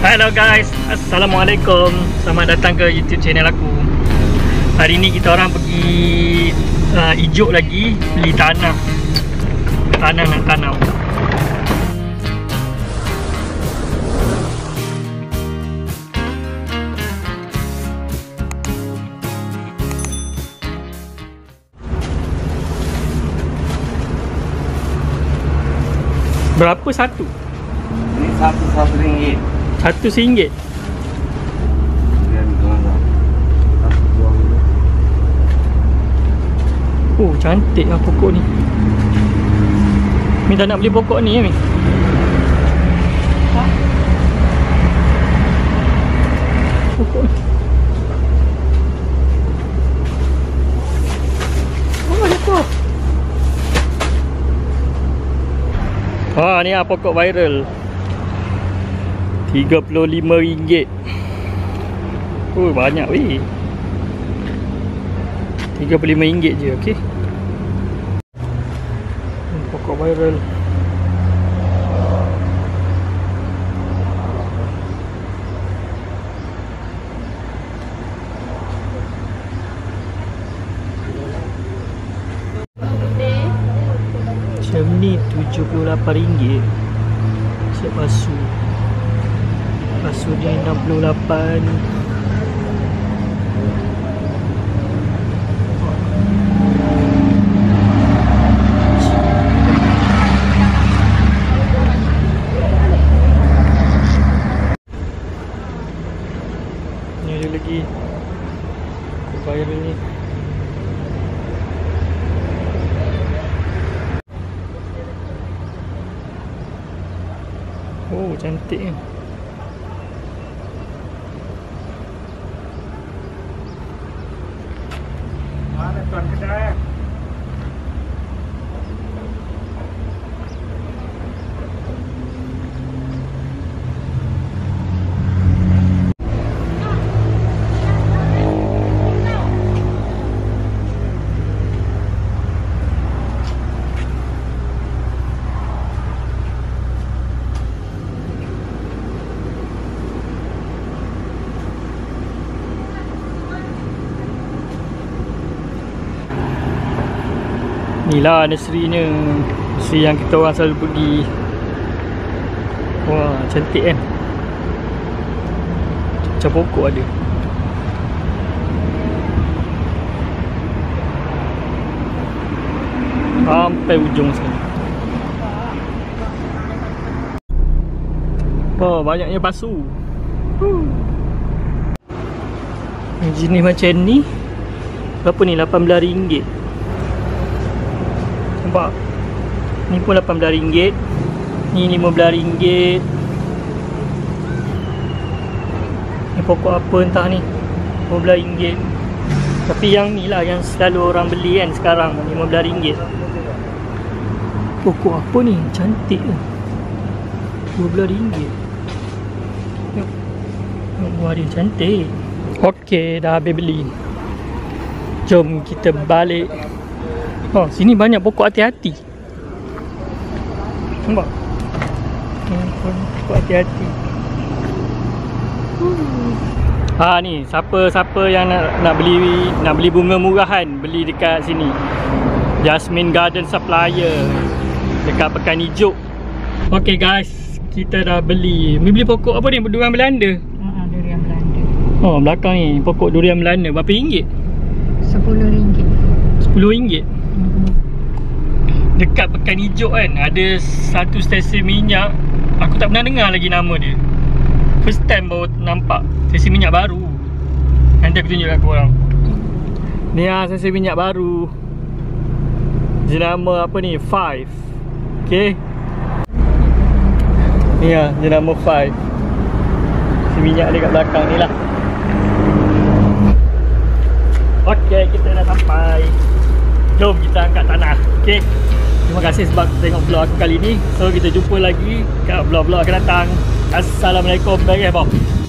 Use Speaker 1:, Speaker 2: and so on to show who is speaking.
Speaker 1: Hello guys, Assalamualaikum. Selamat datang ke YouTube channel aku. Hari ni kita orang pergi ijuk lagi, beli tanah. Tanah nak tanam. Berapa satu?
Speaker 2: Ini satu ringgit.
Speaker 1: Satu RM1. Oh, cantik lah pokok ni. Mi tak nak beli pokok ni ya Mi? Ha? Pokok ni. Oh, pokok. Ha, ni lah pokok viral. RM35. Oh, banyak weh. RM35 je, okey. Pokok viral. Macam ni RM78. Siap basuh. Basuh ni RM68. Ni ada lagi viral ni. Oh, cantik ni.
Speaker 2: Mana tuan kedai?
Speaker 1: Inilah nursery-nya. Nursery yang kita orang selalu pergi. Wah, cantik kan? Macam pokok ada. Sampai ujung sini. Oh, banyaknya pasu. Jenis macam ni berapa ni? RM18. Nampak? Ni pun RM18. Ni RM15. Ni pokok apa entah ni, RM15. Tapi yang ni lah yang selalu orang beli kan sekarang, RM15. Pokok apa ni? Cantik ke? RM12. Wah, dia cantik. Okey, dah habis beli. Jom kita balik. Oh, sini banyak pokok hati-hati. Nampak? Pokok hati-hati. Ha, ni siapa yang nak beli bunga murahan, beli dekat sini. Jasmine Garden Supplier dekat Pekan Ijuk. Okey guys, kita dah beli. Beli pokok apa ni? Durian Belanda.
Speaker 3: Durian Belanda.
Speaker 1: Oh, belakang ni pokok durian Belanda. Berapa ringgit?
Speaker 3: RM10.
Speaker 1: RM10. Dekat Pekan Ijuk kan, ada satu stesen minyak. Aku tak pernah dengar lagi nama dia. First time baru nampak. Stesen minyak baru. Nanti aku tunjuk kat korang. Ni lah stesen minyak baru. Jenama apa ni? 5. Okay. Ni lah jenama 5. Stesen minyak dia kat belakang ni lah. Okay, kita dah sampai. Jom kita angkat tanah. Okay. Terima kasih sebab tengok vlog aku kali ni. So kita jumpa lagi kat vlog-vlog akan datang. Assalamualaikum. Bye bye.